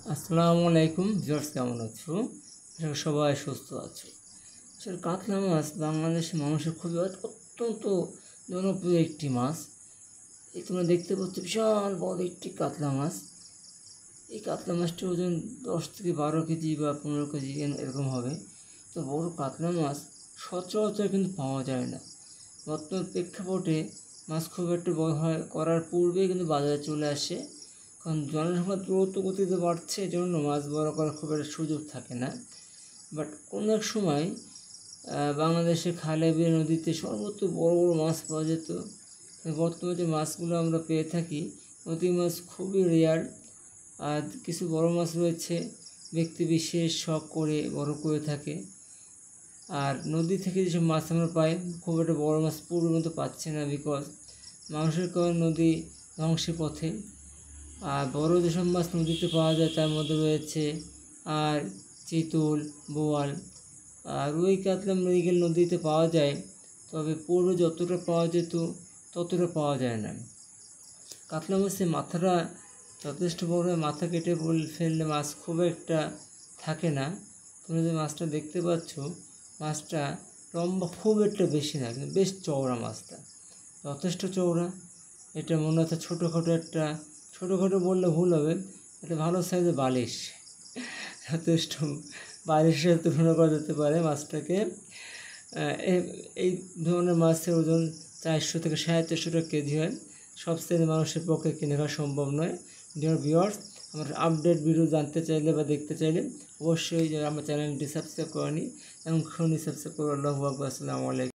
আসসালামু আলাইকুম ভিউয়ার্স, কেমন আছো? আশা করি সবাই সুস্থ আছো। আসলে কাতলা মাছ বাংলাদেশের মানুষের খুবই অত্যন্ত জনপ্রিয় একটি মাছ। এই তোমরা দেখতে পাচ্ছ বিশাল বড় একটি কাতলা মাছ। এই কাতলা মাছটির ওজন 10 থেকে 12 কেজি বা 15 কেজি এরকম হবে। তো বড় কাতলা মাছ সচরাচর কিন্তু পাওয়া যায় না। বর্তমান প্রেক্ষাপটে মাছ খুব একটু বড় করার পূর্বেই কিন্তু বাজারে চলে আসে, কারণ জনসংখ্যা দ্রুত গতিতে বাড়ছে, এজন্য মাছ বড় করার খুব একটা সুযোগ থাকে না। বাট কোনো এক সময় বাংলাদেশের খালে বিলে নদীতে সর্বত্র বড় বড় মাছ পাওয়া যেত। বর্তমানে যে মাছগুলো আমরা পেয়ে থাকি, নদী মাছ খুবই রেয়ার। আর কিছু বড় মাছ রয়েছে, ব্যক্তি বিশেষ শখ করে বড় করে থাকে। আর নদী থেকে যেসব মাছ আমরা পাই, খুব একটা বড় মাছ পূর্বের মতো পাচ্ছি না, বিকজ মানুষের কারণে নদী ধ্বংসের পথে। আর বড় যেসব মাছ নদীতে পাওয়া যায় তার মধ্যে রয়েছে আর চিতল, বোয়াল, আর রুই, কাতলা, মৃগেল নদীতে পাওয়া যায়, তবে পূর্বে যতটা পাওয়া যেত ততটা পাওয়া যায় না। কাতলা মাছের মাথাটা যথেষ্ট বড়, মাথা কেটে ফেললে মাছ খুব একটা থাকে না। তোমরা যে মাছটা দেখতে পাচ্ছ, মাছটা লম্বা খুব একটা বেশি না, কিন্তু বেশ চওড়া মাছটা, যথেষ্ট চওড়া। এটা মনে হচ্ছে ছোটোখাটো বললে ভুল হবে, এটা ভালো সাইজের বালিশ, যথেষ্ট বালিশের তুলনা করা যেতে পারে মাছটাকে। এই ধরনের মাছের ওজন 400 থেকে 450 কেজি হয়। সব শ্রেণীর মানুষের পক্ষে কিনে খাওয়া সম্ভব নয়। ডিয়ার ভিউয়ার্স, আমার আপডেট ভিডিও জানতে চাইলে বা দেখতে চাইলে অবশ্যই আমার চ্যানেলটি সাবস্ক্রাইব করে নিই এবং সাবস্ক্রাইব করে। আল্লাহু আকবার, আসসালামু আলাইকুম।